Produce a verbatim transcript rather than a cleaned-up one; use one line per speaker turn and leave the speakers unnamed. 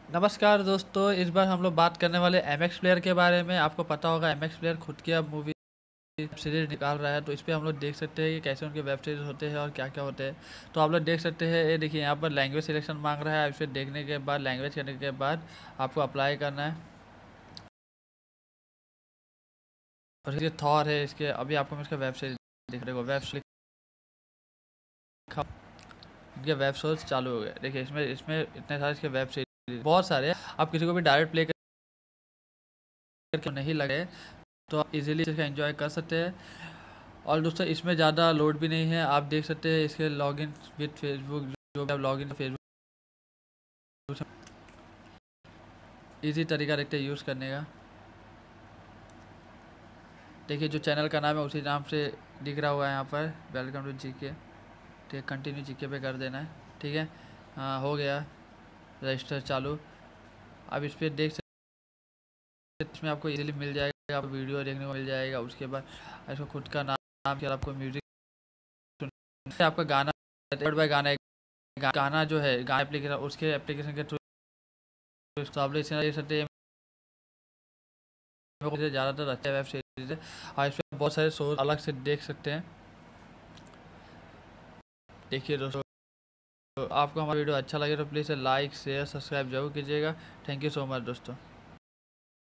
नमस्कार दोस्तों, इस बार हम लोग बात करने वाले एम एक्स प्लेयर के बारे में। आपको पता होगा एम एक्स प्लेयर खुद की अब मूवी वेब सीरीज निकाल रहा है, तो इस पे हम लोग देख सकते हैं कि कैसे उनके वेब सीरीज होते हैं और क्या क्या होते हैं। तो आप लोग देख सकते हैं, ये देखिए यहाँ पर लैंग्वेज सिलेक्शन मांग रहा है। इस पर देखने के बाद लैंग्वेज करने के बाद आपको अप्लाई करना है। और इसके थॉर है इसके, अभी आपको मैं इसका वेब सीरीज दिख रहे हो, वेब सीरीज इनके वेब शोज चालू हो गए। देखिए इसमें इसमें इतने सारे इसके वेब सीरीज बहुत सारे हैं। आप किसी को भी डायरेक्ट प्ले करके नहीं लगे तो आप इजीली इसका एंजॉय कर सकते हैं। और दोस्तों इसमें ज़्यादा लोड भी नहीं है। आप देख सकते हैं इसके लॉगिन विद फेसबुक, जो भी आप लॉगिन फेसबुक इजी तरीका रखते हैं यूज़ करने का। देखिए जो चैनल का नाम है उसी नाम से दिख रहा हुआ है यहाँ पर, वेलकम टू जी के। ठीक है, कंटिन्यू जी के पे कर देना है। ठीक है, हाँ हो गया रजिस्टर चालू। अब इस पर देख सकते, इसमें आपको इजीली मिल जाएगा, आपको वीडियो देखने को मिल जाएगा। उसके बाद इसको खुद का नाम क्या, आपको म्यूजिक सुन, आपका गाना बाय गाना गाना जो है गाना एप्लीकेशन, उसके एप्लीकेशन के थ्रू तो आप लोग इसे देख सकते हैं। ज़्यादातर अच्छा वेब सीरीज है और इसमें बहुत सारे शोज अलग से देख सकते हैं। देखिए दोस्तों, तो आपको हमारा वीडियो अच्छा लगे तो प्लीज़ लाइक शेयर सब्सक्राइब जरूर कीजिएगा। थैंक यू सो मच दोस्तों।